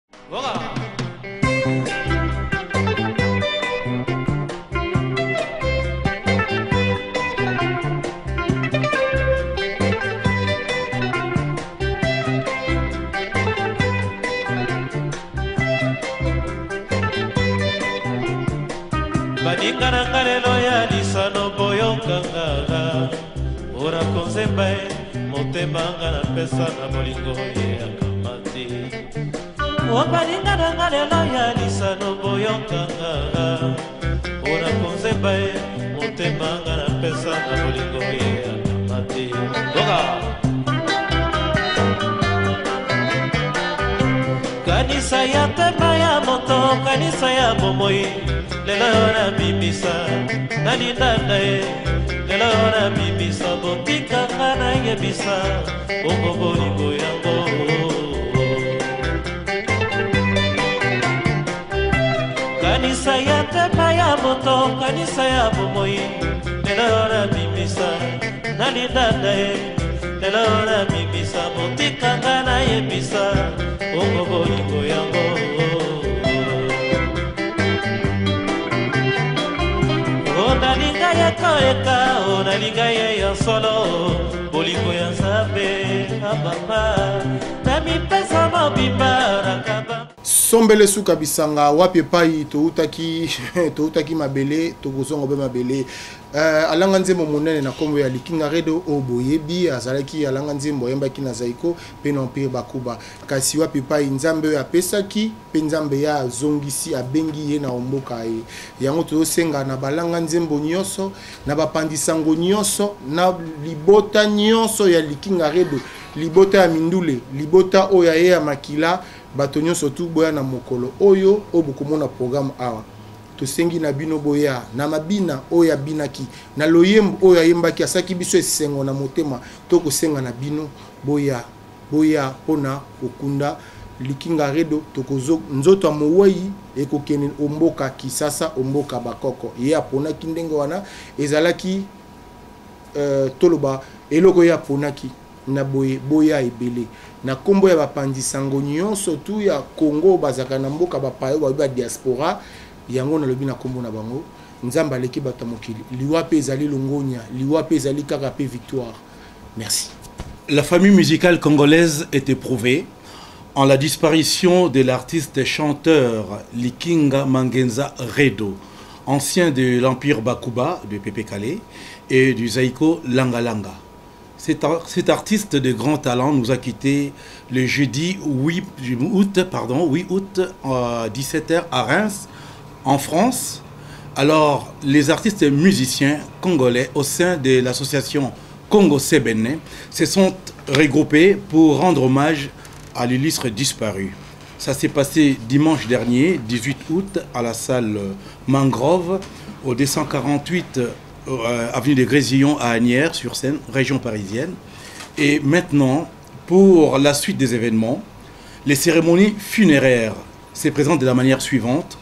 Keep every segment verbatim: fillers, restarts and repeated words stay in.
Voilà. Baningana kalelo ya lisano boyokanga ora konzemba motema ngana pesa na bolingo ye akamati o baningana kalelo ya lisano boyokanga ora konzemba motema ngana pesa na bolingo ye akamati doga kanisa ya tema ya moto kanisa ya bomoi lelo na bibisa nalinda nae lelo na bibisa botika kana yebisa bongo bolingo yango kanisa ya tema ya moto kanisa ya bomoi lelo na bibisa nalinda nae lelo na bibisa botika kana yebisa bongo bolingo yango onalinga ya koeka onalinga ya solo bolingo ya nzambe abamba na mipesa mobimba rakaba sombele suka bisanga wapi pai toutaki toutaki mabele tokozongo be mabele uh, alanga nzembo monene na kombo ya Likinga Radio oboyebi azalaki alanga nzembo yembaki na Zaiko pe na Empire Bakuba kasi wapi pai nzambe ya pesaki pe nzambe ya zongisi abengi ye na omboka ye yango tosenga na balanga nzembo nyonso na bapandisango nyonso na libota nyonso ya Likinga Radio libota ya mindule libota oya ye ya makila bato nyonso tu boya na mokolo oyo obukomona programme awa tosengi na bino boya na mabina oya binaki na loyembo oya yembaki asaki biso esengo na motema to kosenga na bino boya boya pona okunda Likinga Radio tokozo nzoto mowai ekokene omboka Kisasa omboka bakoko ye apona kindenge wana ezalaki euh, toloba eloko ya ponaki na boye boya ebele na kombo ya bapandisango nyonso tu ya Congo bazaka na mboka bapayo ba diaspora yango na lobi na kombo na bango nzamba aleki bato mokili liwa pe ezali longonya liwa pe ezali kaka pe victoire. Merci. La famille musicale congolaise est éprouvée en la disparition de l'artiste chanteur Likinga Mangenza Redo, ancien de l'Empire Bakuba de Pépé Kalé et du Zaiko Langa Langa. Cet, cet artiste de grand talent nous a quittés le jeudi huit août, pardon, huit août à dix-sept heures à Reims, en France. Alors, les artistes et musiciens congolais au sein de l'association Congo Sebene se sont regroupés pour rendre hommage à l'illustre disparu. Ça s'est passé dimanche dernier, dix-huit août, à la salle Mangrove, au deux cent quarante-huit Euh, avenue des Grésillons à Agnières sur Seine, région parisienne. Et maintenant, pour la suite des événements, les cérémonies funéraires se présentent de la manière suivante.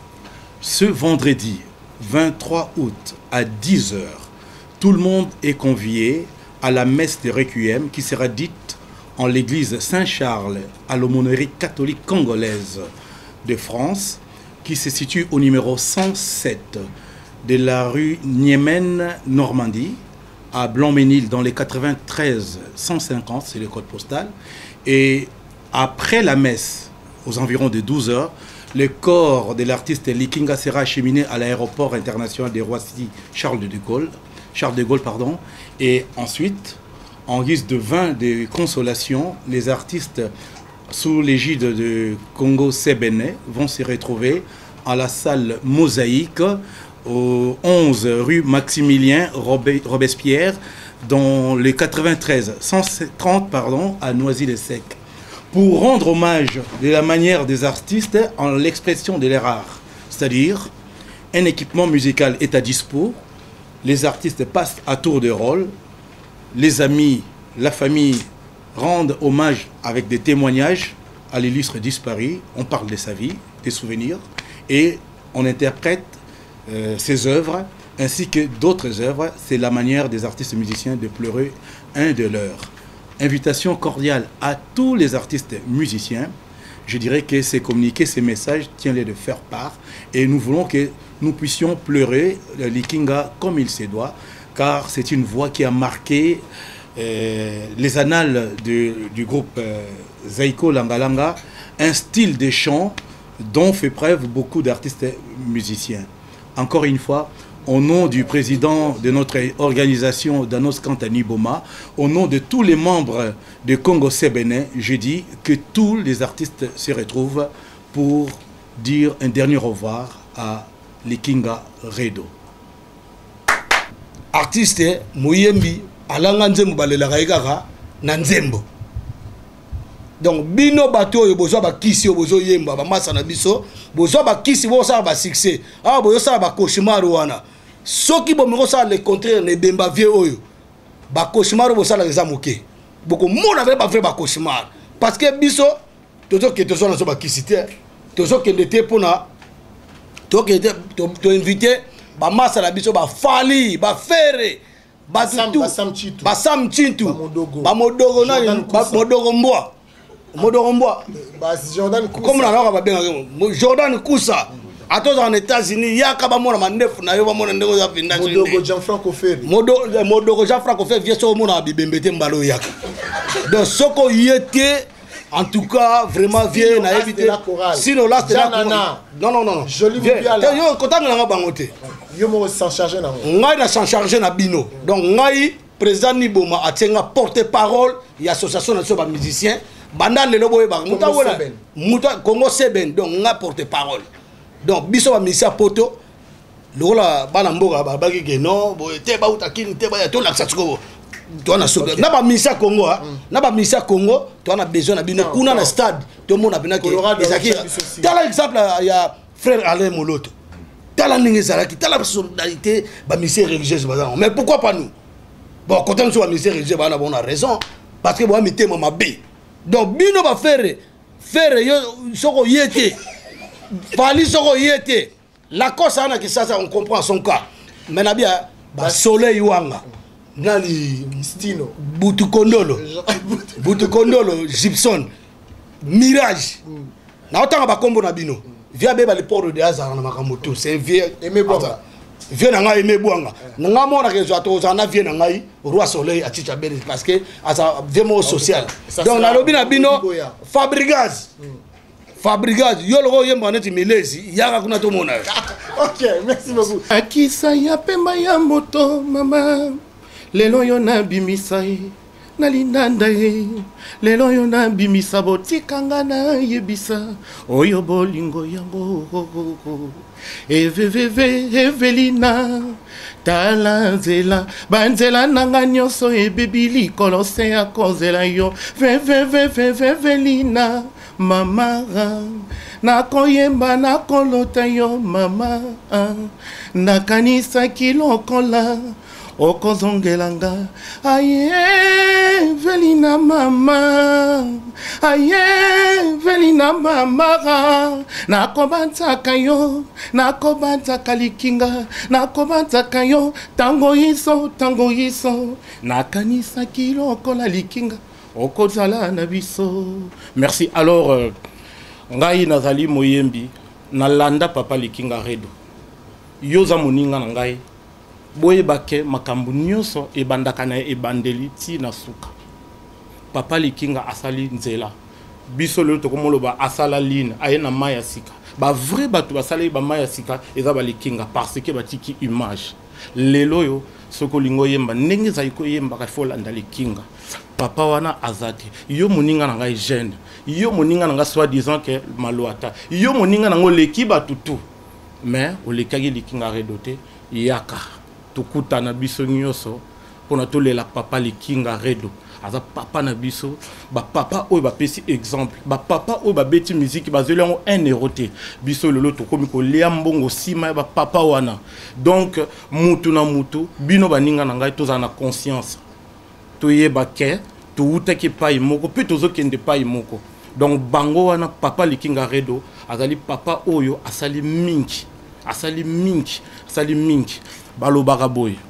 Ce vendredi vingt-trois août à dix heures, tout le monde est convié à la messe de Requiem qui sera dite en l'église Saint-Charles à l'aumônerie catholique congolaise de France qui se situe au numéro cent sept de la rue Niemen, Normandie, à Blanc-Ménil, dans les quatre-vingt-treize cent cinquante, c'est le code postal. Et après la messe, aux environs de douze heures, le corps de l'artiste Likinga sera acheminé à l'aéroport international de Roissy Charles de Gaulle, Charles de Gaulle, pardon. Et ensuite, en guise de vin de consolation, les artistes sous l'égide de Congo Sebene vont se retrouver à la salle Mosaïque, au onze rue Maximilien Robespierre, dans le quatre-vingt-treize cent trente pardon, à Noisy-le-Sec, pour rendre hommage de la manière des artistes en l'expression de leur art. C'est-à-dire, un équipement musical est à dispo, les artistes passent à tour de rôle, les amis, la famille rendent hommage avec des témoignages à l'illustre disparu, on parle de sa vie, des souvenirs, et on interprète Euh, ces œuvres ainsi que d'autres œuvres. C'est la manière des artistes musiciens de pleurer un de leurs. Invitation cordiale à tous les artistes musiciens je dirais que ces communiqués, ces messages, tiens-les de faire part. Et nous voulons que nous puissions pleurer Likinga comme il se doit, car c'est une voix qui a marqué euh, les annales de, du groupe euh, Zaiko Langalanga, un style de chant dont fait preuve beaucoup d'artistes musiciens. Encore une fois, au nom du président de notre organisation, Danos Kantani Boma, au nom de tous les membres de Congo Sebene, je dis que tous les artistes se retrouvent pour dire un dernier au revoir à Likinga Redo. Artiste Mouyembi, alanga nzembo balelaka ekaka na nzembo. Donc bino bato yo bozo ba kisi yo bozo yemba ba masa na biso, bozo ba kisi bo sa ba succès. Ah bozo sa ba cauchemar wana. Soki bo miko sa le contraire ne bemba vie oyo. Ba cauchemar bo sa la zamoke. Boko mona vrai ba vrai ba cauchemar. Parce que biso tozo ke tozo na so ba kisi te. Tozo ke ndete pona to ke to to inviter ba masa na biso ba fali, ba fere. Batutu, Basam Chintu, Bamodogo na Modogo Mboa, Modogo Mboa, Jordan Kousa, comme on a bien, Jordan Kousa, à tous en États-Unis, Yaka Bamona Manef, Nayo Mona Nego Zapinda, Modogo Jean-Franco Ferry, Modogo Jean-Franco Ferry, vient sur Mona Bibembete Mbalo Yaka. Donc, ce qu'on y était, en tout cas, vraiment, vieux, n'a évité. Sinon, là, c'est la chorale. Non, non, non. Joli Boubiala. Yo, content de la bangote. Yo mo s'en charger na mo. Ngai na s'en charger na bino. Donc ngai président Niboma a tient porte-parole y association nationale de musiciens. Banda le lobo ba muta wona. Muta Congo Seben donc ngai porte-parole. Donc biso ba misia poto lola bana mboka ba baki ke non bo te ba utakini te ba to la tsako. To na so na ba misia Congo na ba misia Congo to na besoin na bino kuna na stade to mona bina ke ezaki. Tala exemple ya frère Alain Moloto. Tala n'ingezalaki, tala solidarité, bah ministère religieux, mais pourquoi pas nous? Bon, quand on soit ministère religieux, bah on a raison, parce que moi mettez moi ma B. Donc bino va faire, faire yo soko yete, fali soko yete. La cause ana que ça, ça on comprend son cas. Mais na bien, bah soleil wanga, nali Stino, Butu Kondolo, Butu Kondolo, Gibson, Mirage. Na otanga ba kombo na bino. Via beba le port de Hazard na makamoto c'est vieux Aimé Bouanga vieux na ngai Aimé Bouanga nga mona ke zo to za na vieux na ngai roi soleil a chicha belle parce que asa vraiment social donc na lobi na bino Fabrigaz Fabrigaz yo logo yemba neti melezi yaka kuna to mona. OK, merci beaucoup. Akisa ya pemba ya moto mama lelo yo na bimisai nalinanda ye lelo yo na bimisa botikanga na yebisa oyo bolingo yango eveveve Evelina tala nzela banzela nanga nyonso ebebi likolo se ya kozela yo veveve Evelina mama nakoyemba nakolota yo mama nakanisaki lokola okozongelanga aye Velina mama aye Velina mama nakobanzaka yo nakobanzaka Likinga nakobanzaka yo tango iso tango iso nakanisaki lokola Likinga okozala na biso. Merci. Alors euh, ngai nazali Moyembi nalanda papa Likinga Redo yoza moninga na ngai boye bake makambu nyonso ebandaka na ebandeli ti na suka papa Likinga asali nzela biso lelo tokomoloba asala line aye na maya sika ba vrai bato basala ba maya sika eza ba Likinga parce que batiki image lelo yo soko lingo yemba ndenge za iko yemba ka fola nda Likinga papa wana azati yo moninga na ngai jeune yo moninga na ngai soit disant que maluata yo moninga na ngo leki batutu mais olekaki Likinga Redote yaka tukuta na biso nyoso pona tolela papa Likinga Redo aza papa na biso ba papa oyo ba pesi exemple ba papa oyo ba beti musique bazelango un eroté biso lelo tokomi ko lia mbongo sima ba papa wana donc mutu na mutu bino baninga na ngai toza na conscience toyeba ke tuutaki pai moko pe tozokende pai moko donc bango wana papa Likinga Redo azali papa oyo asali mingi asali mingi asali mingi balobaka boye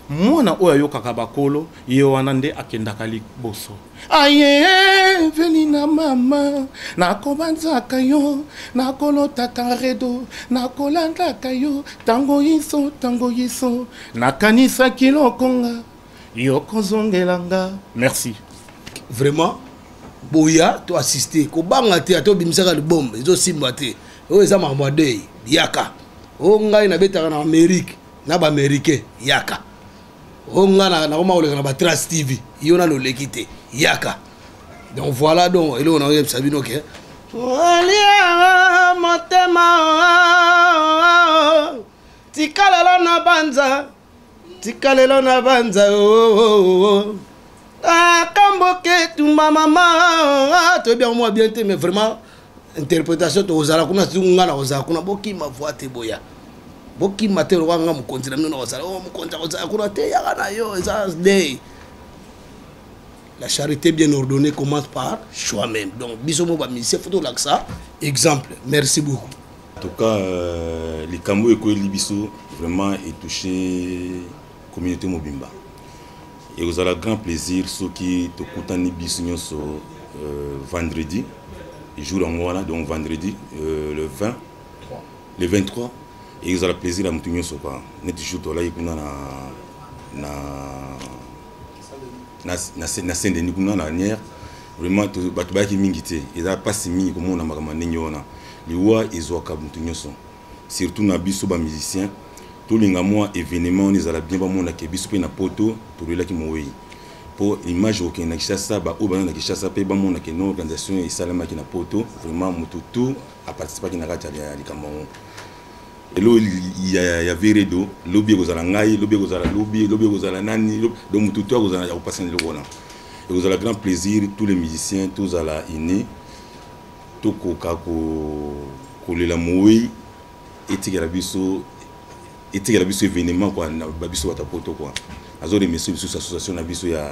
mwana oyo ayokaka bakolo ye wana nde akendaka liboso. Aye velina mama nakobanzaka yo nakolotaka redo nakolandaka yo tango yiso tango yiso nakanisaki lokonga yo kozongelanga. Merci. Vraiment boya to assister ko banga te to bimisaka le bombe ezo simba te o eza mamadei yaka o ngai na betaka na Amérique na ba américain yaka o ngana na koma oleka na ba Trace T V yona lo lekite yaka. Donc voilà donc elo na yeb sabino ke alia motema tikalelo na banza tikalelo na banza o Kamboke tu ma maman tu es bien moi bien te mais vraiment interprétation to ozala kuna tunga na ozala kuna boki ma voix te boya boki matero wanga mu kontina mino na ozala o mu konta ozala kuna te ya na yo eza day. La charité bien ordonnée commence par soi-même. Donc biso mo ba ministère photo là ça exemple. Merci beaucoup. En tout cas euh, les Kambo et Libiso vraiment est touché communauté Mobimba. Et vous avez grand plaisir ceux qui te contents biso euh, vendredi, jour en mois donc vendredi euh, le vingt, le vingt-trois. Et vous avez plaisir à m'tenir sur quoi. Net jour là il na na na na na scène de nous na dernière vraiment tout batu ba ki mingité. Et ça passe mi comme on a makama nyona. Les wa ezoka m'tenir sur. Surtout na biso ba musicien. Tous les mois événements on est bien mon na kebiso pe na poto to le ki moyi pour image au na kishasa ba oba na kishasa pe ba mon na ke no organisation et salama ki na poto vraiment mututu a participer ki na kata ya likambo et lo il y a ya veredo lobby ko zala ngai lobby ko zala lobby lobby ko zala nani donc mututu ko zala ko passer le bona et vous avez grand plaisir tous les musiciens tous à la iné to ko ka ko ko le la moyi et tigera biso et tu as vu ce événement quoi na babiso wata poto quoi azo de messieurs sous association na biso ya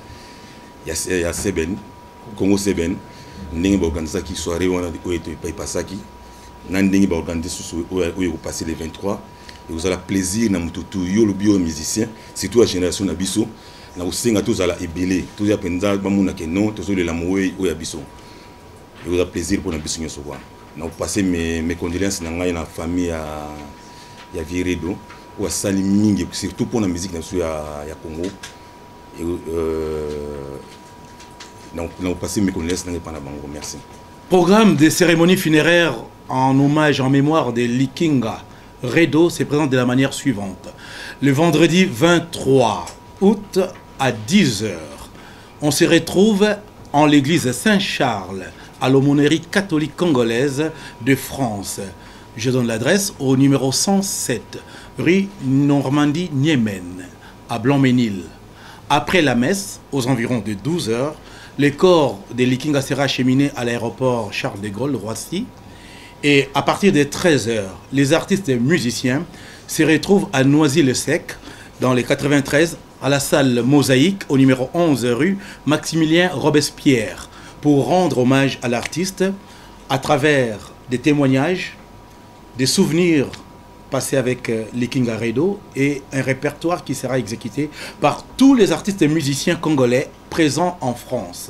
ya ya Seben Congo Seben ndenge ba organiser ki soirée wana o eto pa pasaki na ndenge ba organiser sous o o passer le vingt-trois et vous avez plaisir na mututu yo le bio musicien surtout la génération na biso na usenga tous ala ebele tous ya penza ba muna ke non tous le la moye o ya biso et vous avez plaisir pour na biso nyoso quoi na passer mes mes condoléances na ngai na famille à il y a Viredo ou à Saliming surtout pour la musique dans ya ya Congo et euh donc nous passé mes connaissances dans pas bango. Merci. Programme des cérémonies funéraires en hommage en mémoire de Likinga Redo se présente de la manière suivante. Le vendredi vingt-trois août à dix heures, on se retrouve en l'église Saint-Charles à l'aumônerie catholique congolaise de France. Je donne l'adresse au numéro cent sept, rue Normandie-Niemen, à Blanc-Ménil. Après la messe, aux environs de douze heures, le corps de Likinga sera acheminé à l'aéroport Charles de Gaulle, Roissy. Et à partir de treize heures, les artistes et musiciens se retrouvent à Noisy-le-Sec, dans les quatre-vingt-treize, à la salle Mosaïque, au numéro onze, rue Maximilien Robespierre, pour rendre hommage à l'artiste à travers des témoignages, des souvenirs passés avec euh, Likinga Redo et un répertoire qui sera exécuté par tous les artistes et musiciens congolais présents en France.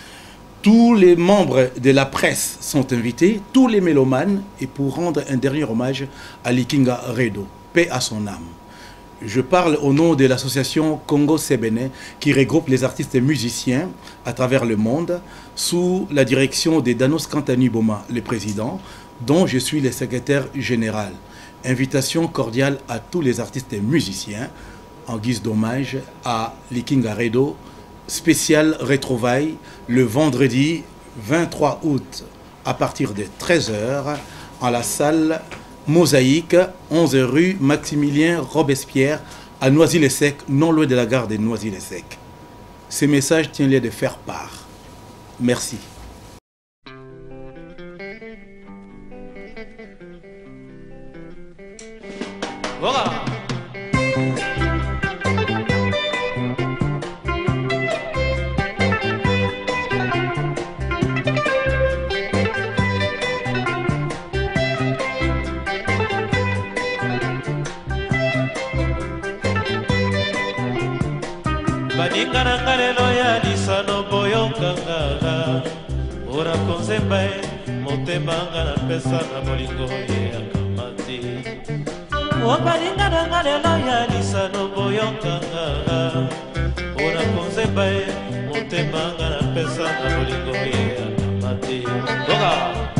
Tous les membres de la presse sont invités, tous les mélomanes, et pour rendre un dernier hommage à Likinga Redo, paix à son âme. Je parle au nom de l'association Congo Sébéné qui regroupe les artistes et musiciens à travers le monde sous la direction de Danos Kantani Boma, le président, dont je suis le secrétaire général. Invitation cordiale à tous les artistes et musiciens en guise d'hommage à Likinga Redo, spécial retrouvailles le vendredi vingt-trois août à partir de treize heures en la salle Mosaïque, onze rue Maximilien Robespierre à Noisy-le-Sec, non loin de la gare de Noisy-le-Sec. Ces messages tiennent lieu de faire part. Merci. Voilà. Baninga lelo ya lisano boyokanga ora konzemba motema ngana pesa na bolingo ya kamati o baninga lelo ya lisano boyokanga ora konzemba motema ngana pesa na bolingo ya kamati doga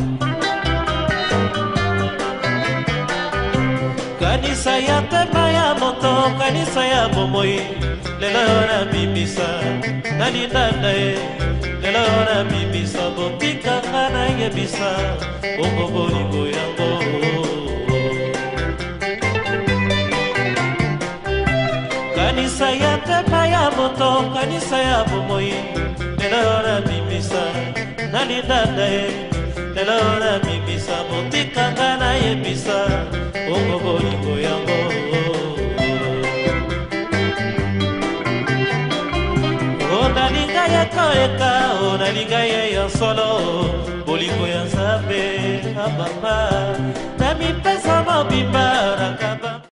kanisa ya tema ya moto kanisa ya bomoi lelo na bibisa nalindanda e lelo na bibisa botika kana yebisa bongo bolingo yango kanisa ya tema ya moto kanisa ya bomoi lelo na bibisa nalindanda e lelo na bibisa botika kana yebisa bongo bolingo yango onalinga ya koeka onalinga ya solo bolingo ya nzambe ababa